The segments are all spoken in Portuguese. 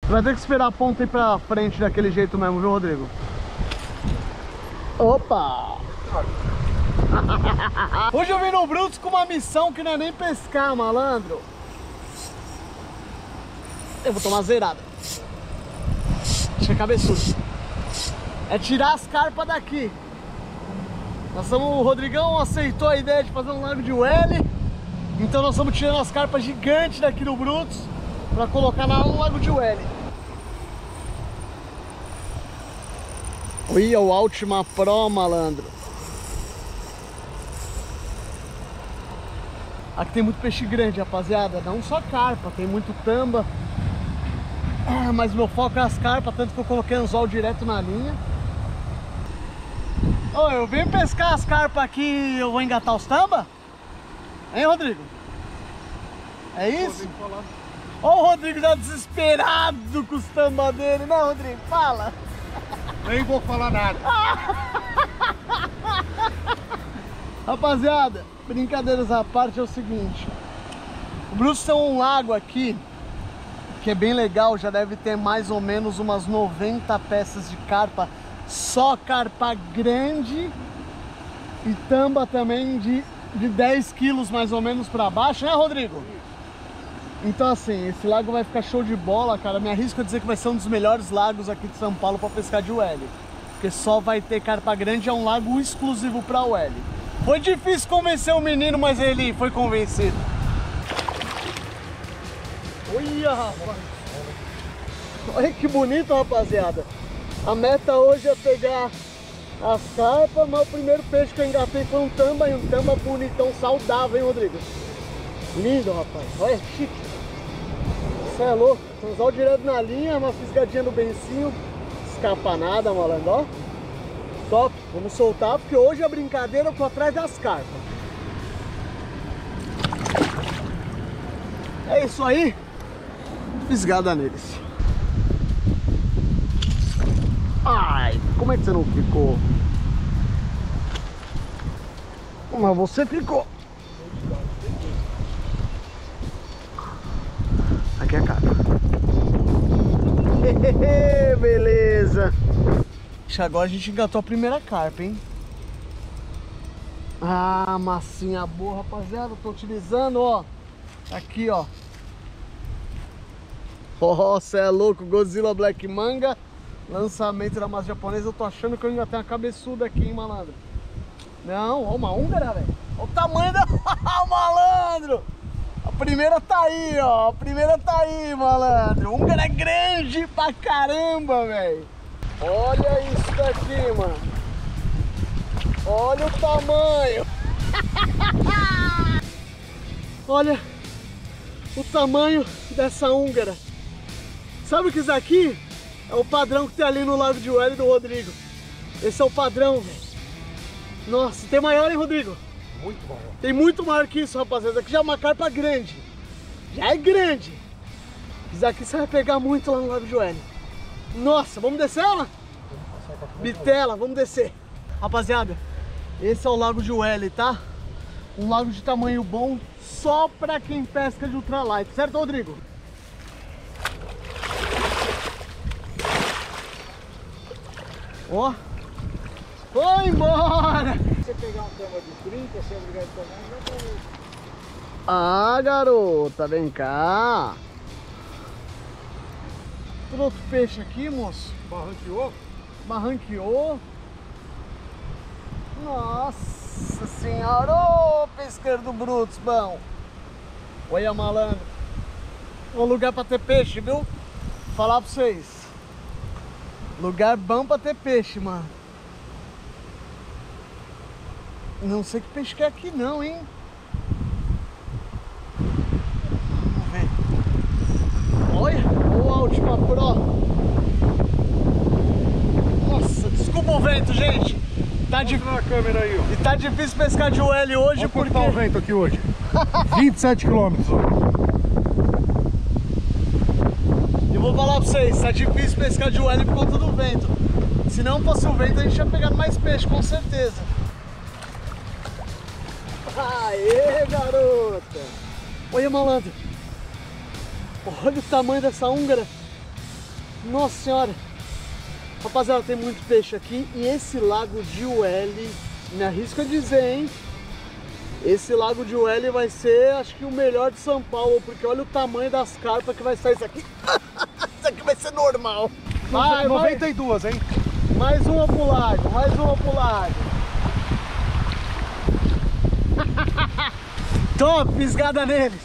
Vai ter que esperar a ponta ir pra frente daquele jeito mesmo, viu, Rodrigo? Opa! Hoje eu vim no Brutus com uma missão que não é nem pescar, malandro. Eu vou tomar zerada. Deixa a cabeçuda. É tirar as carpas daqui. O Rodrigão aceitou a ideia de fazer um lago de Welly. Então nós estamos tirando as carpas gigantes daqui do Brutus para colocar no lago de Welly. Olha o Ultima Pro, malandro. Aqui tem muito peixe grande, rapaziada. Não só carpa, tem muito tamba. Mas meu foco é as carpas, tanto que eu coloquei anzol direto na linha. Ô, eu vim pescar as carpas aqui e eu vou engatar os tamba? Hein, Rodrigo? É isso? Ô, o Rodrigo tá desesperado com os tamba dele, né, Rodrigo? Fala! Nem vou falar nada. Rapaziada, brincadeiras à parte, é o seguinte. O Brutus tem um lago aqui que é bem legal, já deve ter mais ou menos umas 90 peças de carpa, só carpa grande e tamba também de 10 quilos mais ou menos para baixo, né, Rodrigo? Então assim, esse lago vai ficar show de bola, cara. Me arrisco a dizer que vai ser um dos melhores lagos aqui de São Paulo para pescar de Welly, porque só vai ter carpa grande, é um lago exclusivo para Welly. Foi difícil convencer o menino, mas ele foi convencido. Olha, rapaz. Olha que bonito, rapaziada. A meta hoje é pegar as carpas, mas o primeiro peixe que eu engatei foi um tamba, e um tamba bonitão, saudável, hein, Rodrigo? Lindo, rapaz. Olha, chique. Isso é louco. Anzol direto na linha, uma fisgadinha no bencinho. Escapa nada, malandro, ó. Top. Vamos soltar, porque hoje a brincadeira eu tô atrás das carpas. É isso aí. Fisgada neles. Ai, como é que você não ficou? Mas você ficou. Aqui é a carpa. Beleza. Agora a gente engatou a primeira carpa, hein? Ah, massinha boa, rapaziada. Tô utilizando, ó. Aqui, ó. Oh, cê é louco, Godzilla Black Manga. Lançamento da massa japonesa. Eu tô achando que eu ainda tenho uma cabeçuda aqui, hein, malandro. Não, ó, uma húngara, velho. Olha o tamanho da... malandro. A primeira tá aí, ó. A primeira tá aí, malandro. Húngara é grande pra caramba, velho. Olha isso daqui, mano. Olha o tamanho. Olha o tamanho dessa húngara. Sabe o que isso aqui é o padrão que tem ali no lago de Welly do Rodrigo? Esse é o padrão, velho. Nossa, tem maior, hein, Rodrigo? Muito maior. Tem muito maior que isso, rapaziada. Aqui já é uma carpa grande. Já é grande. Isso aqui você vai pegar muito lá no lago de Welly. Nossa, vamos descer ela? Bitela, vamos descer. Rapaziada, esse é o lago de Welly, tá? Um lago de tamanho bom só pra quem pesca de ultralight, certo, Rodrigo? Ó, foi embora! Se você pegar um tamba de 30, você é obrigado a tomar, já tá aí. Ah, garota, vem cá. Tem outro peixe aqui, moço? Barranqueou? Barranqueou. Nossa senhora, ô pesqueiro do Brutus, bom. Olha, malandro. Um lugar pra ter peixe, viu? Vou falar pra vocês. Lugar bom pra ter peixe, mano. Não sei que peixe que é aqui não, hein? Vamos ver. Olha, o Ultima Pro. Nossa, desculpa o vento, gente. Tá difícil na câmera aí, ó. E tá difícil pescar de Welly hoje. Olha porque tá o vento aqui hoje. 27 km. Eu vou falar pra vocês, tá difícil pescar de Welly por conta do vento. Se não fosse o vento, a gente tinha pegado mais peixe, com certeza. Aê, garota! Olha, malandro. Olha o tamanho dessa húngara. Nossa senhora. Rapaziada, tem muito peixe aqui. E esse lago de Uele, me arrisco a dizer, hein? Esse lago de Uele vai ser, acho que o melhor de São Paulo. Porque olha o tamanho das carpas que vai sair isso aqui. Isso aqui vai ser normal. Vai, 92, hein? Mais uma pro lago, mais uma pro lago. Top, fisgada neles.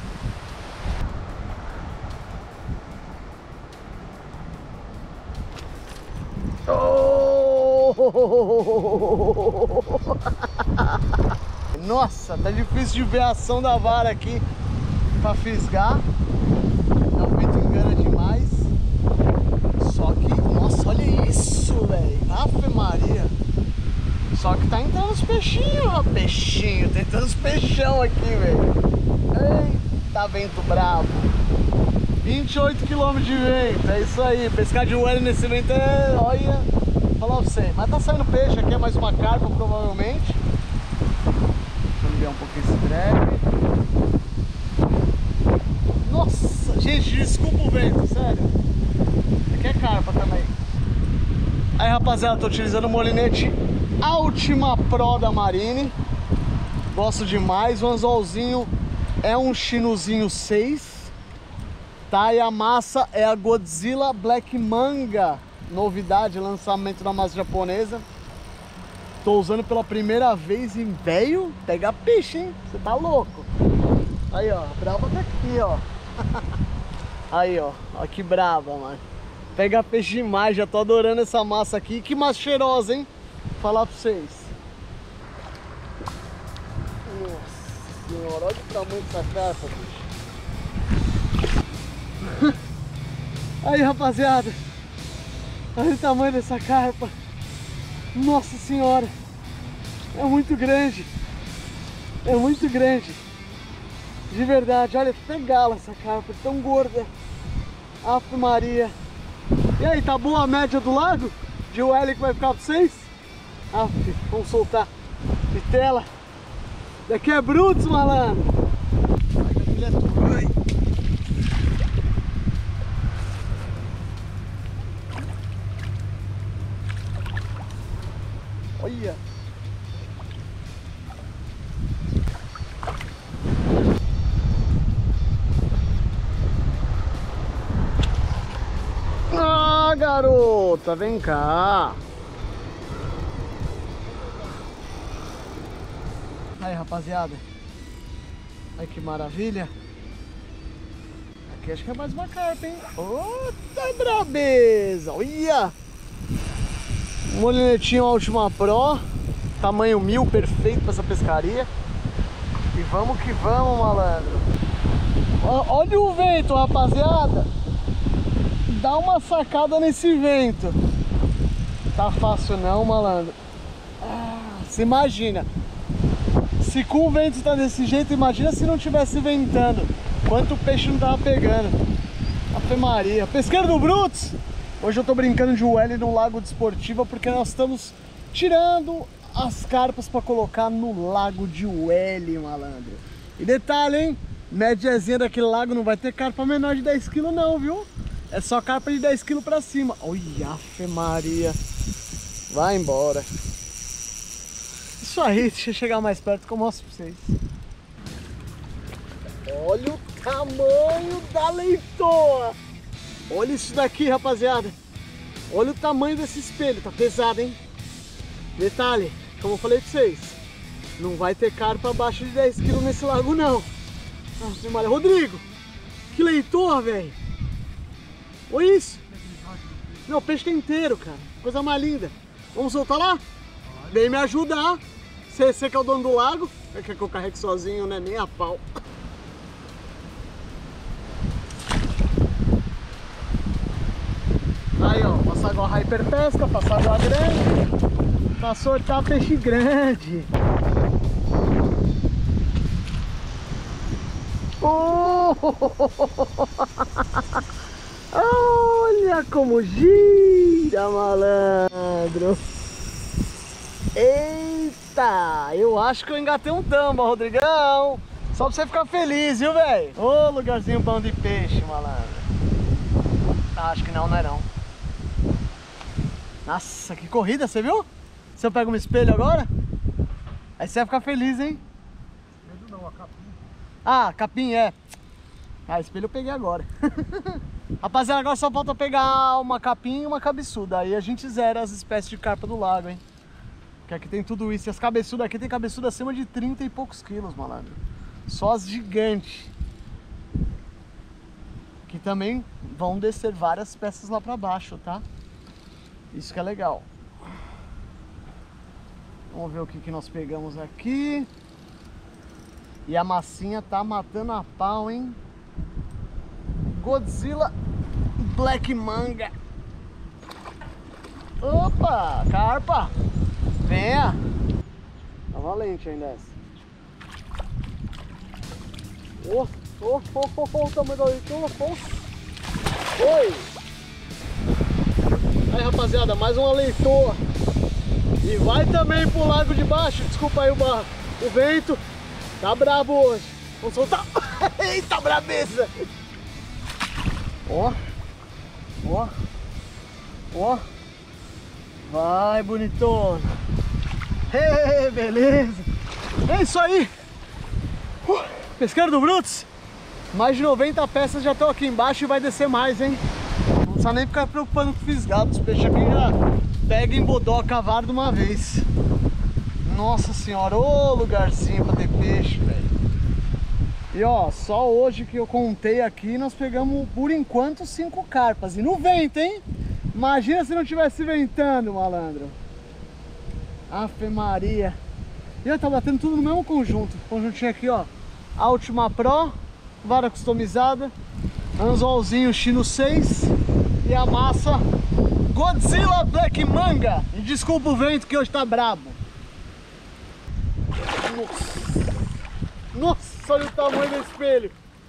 Oh! Nossa, tá difícil de ver a ação da vara aqui pra fisgar. O vento engana demais. Só que, nossa, olha isso, velho. Ave Maria. Só que tá entrando os peixinhos, ó. Peixinho, tá entrando os peixão aqui, velho. Eita, vento bravo. 28 km de vento, é isso aí. Pescar de Uele nesse vento é, olha, vou falar pra você. Mas tá saindo peixe aqui, é mais uma carpa provavelmente. Deixa eu ligar um pouquinho esse drag. Nossa, gente, desculpa o vento, sério. Aqui é carpa também. Aí, rapaziada, tô utilizando o molinete Ultima Pro da Marine. Gosto demais. O anzolzinho é um chinozinho 6. Tá, e a massa é a Godzilla Black Manga, novidade, lançamento da massa japonesa. Tô usando pela primeira vez e, velho, pega peixe, hein? Você tá louco? Aí, ó, a brava tá aqui, ó. Aí, ó, ó que brava, mano. Pega peixe demais, já tô adorando essa massa aqui. Que massa cheirosa, hein? Vou falar pra vocês. Nossa senhora, olha o tamanho dessa carpa, bicho. Aí, rapaziada, olha o tamanho dessa carpa. Nossa senhora, é muito grande. É muito grande. De verdade, olha, até gala essa carpa, tão gorda. Ave Maria. E aí, tá boa a média do lago? De Uele que vai ficar pra vocês? Ave, vamos soltar. Vitela. Daqui é Brutus, malandro. Olha! Ah, garota, vem cá! Aí, rapaziada, olha que maravilha! Aqui acho que é mais uma carpa, hein? Outra brabeza! Olha! Molinetinho Ultima Pro, tamanho 1000, perfeito para essa pescaria. E vamos que vamos, malandro. Olha o vento, rapaziada. Dá uma sacada nesse vento. Tá fácil não, malandro. Você imagina. Se com o vento tá desse jeito, imagina se não tivesse ventando. Quanto peixe não tava pegando. Ave Maria. Pesqueiro do Brutus. Hoje eu tô brincando de Uele no Lago de Esportiva porque nós estamos tirando as carpas para colocar no Lago de Uele, malandro. E detalhe, hein? Médiazinha daquele lago não vai ter carpa menor de 10 kg não, viu? É só carpa de 10 kg pra cima. Olha, Ave Maria. Vai embora. Isso aí, deixa eu chegar mais perto que eu mostro pra vocês. Olha o tamanho da leitoa. Olha isso daqui, rapaziada. Olha o tamanho desse espelho, tá pesado, hein? Detalhe, como eu falei pra vocês, não vai ter carpa abaixo de 10 kg nesse lago, não. Ah, Rodrigo, que leitoa, velho. Olha isso. Não, o peixe tá inteiro, cara. Coisa mais linda. Vamos soltar lá? Vem me ajudar. Você que é o dono do lago. Quer que eu carregue sozinho, né? Nem a pau. Aí, ó, Passaguá Hyper Pesca, Passaguá grande, pra soltar peixe grande. Oh! Olha como gira, malandro. Eita, eu acho que eu engatei um tamba, Rodrigão. Só pra você ficar feliz, viu, velho? Ô, lugarzinho bom de peixe, malandro. Tá Ah, acho que não, não é não. Nossa, que corrida, você viu? Se eu pego um espelho agora, aí você vai ficar feliz, hein? Espelho não, a capinha. Ah, capim, é. Ah, espelho eu peguei agora. Rapaziada, agora só falta pegar uma capinha e uma cabeçuda. Aí a gente zera as espécies de carpa do lago, hein? Porque aqui tem tudo isso. E as cabeçudas aqui tem cabeçuda acima de 30 e poucos quilos, malandro. Só as gigantes. Que também vão descer várias espécies lá pra baixo, tá? Isso que é legal. Vamos ver o que nós pegamos aqui. E a massinha tá matando a pau, hein? Godzilla Black Manga. Opa, carpa. Venha. Tá valente ainda essa. O tamanho da leitura. Oi. Aí, rapaziada, mais uma leitoa. E vai também pro lago de baixo. Desculpa aí o vento. Tá brabo hoje. Vamos soltar. Eita, brabeza. Ó. Ó. Ó. Vai, bonitona. Ei, beleza. É isso aí. Pesqueiro do Brutus. Mais de 90 peças já estão aqui embaixo e vai descer mais, hein? Não precisa nem ficar preocupando com o fisgado. Os peixes aqui já pegam em bodó cavalo de uma vez. Nossa senhora, ô lugarzinho pra ter peixe, velho. E ó, só hoje que eu contei aqui, nós pegamos por enquanto 5 carpas. E no vento, hein? Imagina se não tivesse ventando, malandro. Afe Maria. E ó, tá batendo tudo no mesmo conjunto. Conjuntinho aqui, ó. Ultima Pro, vara customizada, anzolzinho Chino 6 e a massa Godzilla Black Manga. E desculpa o vento que hoje tá brabo. Nossa, nossa, olha o tamanho do espelho.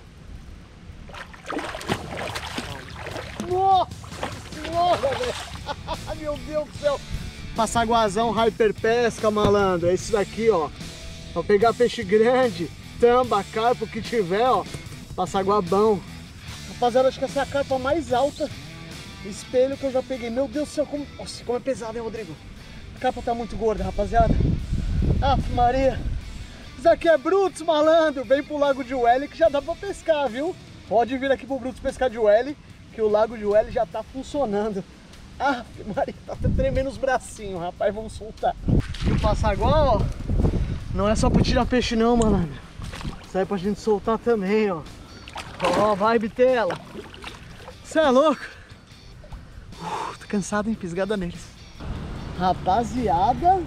Nossa, velho. Meu Deus do céu. Passaguazão Hyper Pesca, malandro. É esse daqui, ó. Pra pegar peixe grande, tamba, carpa, o que tiver, ó. Passaguabão. Rapaziada, acho que essa é a carpa mais alta espelho que eu já peguei. Meu Deus do céu, como... Nossa, como é pesado, hein, Rodrigo? A carpa tá muito gorda, rapaziada. Aff, Maria. Isso aqui é Brutus, malandro. Vem pro Lago de Welly que já dá pra pescar, viu? Pode vir aqui pro Brutus pescar de Welly, que o Lago de Welly já tá funcionando. Aff, Maria, tá até tremendo os bracinhos, rapaz. Vamos soltar. E o passaguá, ó, não é só pra tirar peixe não, malandro. Isso aí é pra gente soltar também, ó. Ó, vai, bitela. Você é louco. Tô cansado, hein? Pisgada neles. Rapaziada.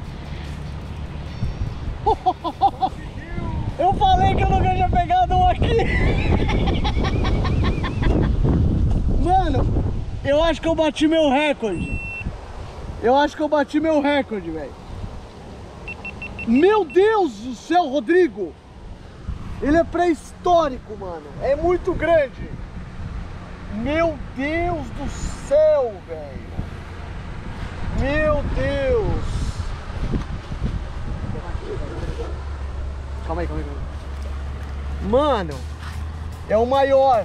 Eu falei que eu nunca tinha pegado um aqui. Mano, eu acho que eu bati meu recorde. Eu acho que eu bati meu recorde, velho. Meu Deus do céu, Rodrigo. Ele é pré-histórico, mano. É muito grande. Meu Deus do céu, velho. Meu Deus. Calma aí, calma aí. Mano, é o maior.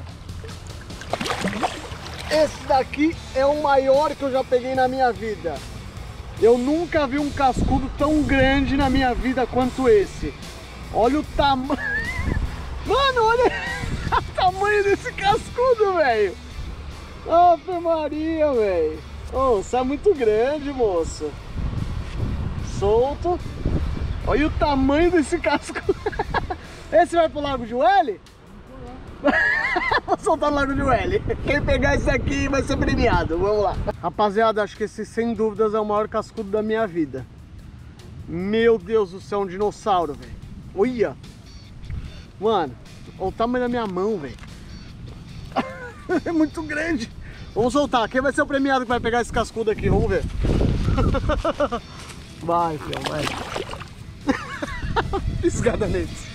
Esse daqui é o maior que eu já peguei na minha vida. Eu nunca vi um cascudo tão grande na minha vida quanto esse. Olha o tamanho. Mano, olha o tamanho desse cascudo, velho. Ave Maria, velho. Oh, você é muito grande, moço. Solto. Olha o tamanho desse cascudo. Esse vai pro Lago de Welly? Vou soltar no Lago de Welly. Quem pegar esse aqui vai ser premiado. Vamos lá. Rapaziada, acho que esse sem dúvidas é o maior cascudo da minha vida. Meu Deus do céu, um dinossauro, velho. Olha. Mano, olha o tamanho da minha mão, velho. É muito grande. Vamos soltar. Quem vai ser o premiado que vai pegar esse cascudo aqui? Vamos ver. Vai, filho, vai. Pisgada neles.